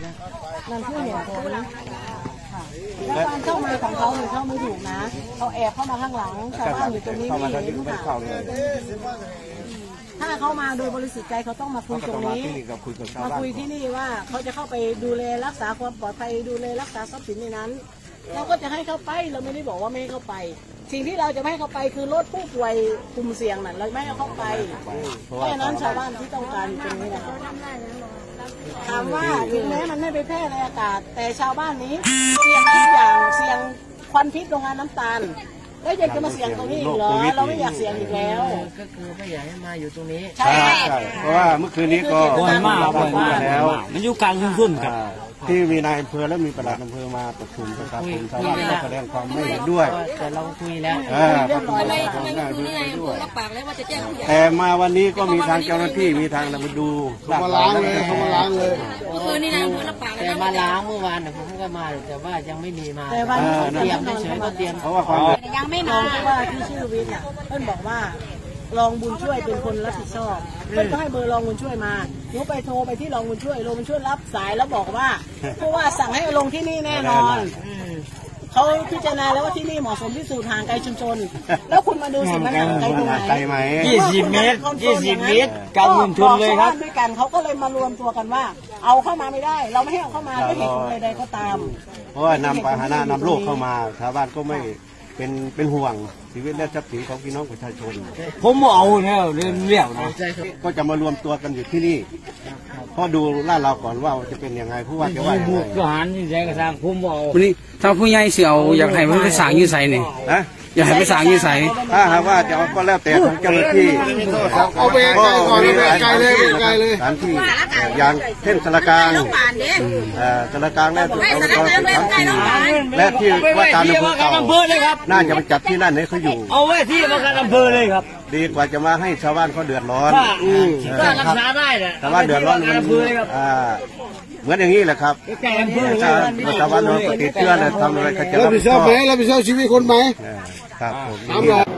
นั่นคือเหตุผลแล้วการเข้ามาของเขาหรือเข้าไม่ถูกนะเขาแอบเข้ามาข้างหลังชาวบ้านอยู่ตรงนี้ไม่เห็นค่ะถ้าเขามาโดยบริสุทธิ์ใจเขาต้องมาคุยตรงนี้มาคุยที่นี่ว่าเขาจะเข้าไปดูแลรักษาความปลอดภัยดูแลรักษาทรัพย์สินในนั้นเราก็จะให้เข้าไปเราไม่ได้บอกว่าไม่ให้เข้าไปสิ่งที่เราจะไม่ให้เข้าไปคือรถผู้ป่วยกลุ่มเสี่ยงนั่นเราไม่ให้เข้าไปแค่นั้นชาวบ้านที่ต้องการตรงนี้นะคะถามว่าถึงแม้มันไม่ไปแพร่ในอากาศแต่ชาวบ้านนี้เสี่ยงทุกอย่างเสี่ยงควันพิษโรงงานน้ำตาลแล้วยังจะมาเสี่ยงตรงนี้อีกเหรอเราไม่อยากเสี่ยงอีกแล้วก็คือไม่อยากให้มาอยู่ตรงนี้ใช่เพราะว่าเมื่อคืนนี้ก็บ่อยมากแล้วมันอยู่กลางทุ่งครับที่มีนายอำเภอและมีปลัดอำเภอมาประชุมนะครับผมชาวบ้านก็แสดงความไม่เห็นด้วยแต่เราคุยแล้วแต่มาวันนี้ก็มีทางเจ้าหน้าที่มีทางมาดูมาล้างเลยเขามาล้างเลยแต่มาล้างเมื่อวานผมก็มาแต่ว่ายังไม่มีมาแต่วันเตรียมเฉยๆก็เตรียมเพราะว่าความยังไม่มาเพราะว่าที่ชื่อวิทย์เนี่ยเพิ่นบอกว่ารองบุญช่วยเป็นคนรับผิดชอบเพิ่นก็ให้เบอร์รองบุญช่วยมาหนูไปโทรไปที่รองบุญช่วยรองบุญช่วยรับสายแล้วบอกว่าเพราะว่าสั่งให้ลงที่นี่แน่นอนเขาพิจารณาแล้วว่าที่นี่เหมาะสมที่สุดห่างไกลชุมชนแล้วคุณมาดูสิมันห่างไกลตรงไหน 20 เมตรการลงทุนเลยครับด้วยกันเขาก็เลยมารวมตัวกันว่าเอาเข้ามาไม่ได้เราไม่ให้เอาเข้ามาด้วยเหตุผลใดๆก็ตามเพราะว่านำพาหนะนำโรคเข้ามาชาวบ้านก็ไม่เป็นห่วงชีวิตและทรัพย์สินของพี่น้องประชาชนผมเอาเนี่ยเรียกนะก็จะมารวมตัวกันอยู่ที่นี่พอดูลาดเราก่อนว่าจะเป็นยังไงผู้ว่าจะว่ายังไงทหารที่แจ้งกระซังผมเอาวันนี้ถ้าผู้ใหญ่เสี่ยวอยากให้มันไปสั่งยืดใส่นี่นะอยากให้ไปสั่งยืดใส่ถ้าหากว่าจะเอาก็แล้วแต่ทางเจ้าหน้าที่เอาไปไกลก่อนไปไกลเลยไกลเลยสถานที่อย่างเช่นสารกลางสารกลางและอบต13และที่ว่าการอำเภอเก่าน่าจะไปจัดที่นั่นให้เขาอยู่เอาไว้ที่ว่าการอำเภอเลยครับดีกว่าจะมาให้ชาวบ้านเขาเดือดร้อนก็รักษาได้แหละชาวบ้านเดือดร้อนมันเหมือนอย่างนี้แหละครับชาวบ้านเราติดเชื้อเลยทำอะไรก็จะรับผิดชอบไหมรับผิดชอบชีวิตคนไหมครับผม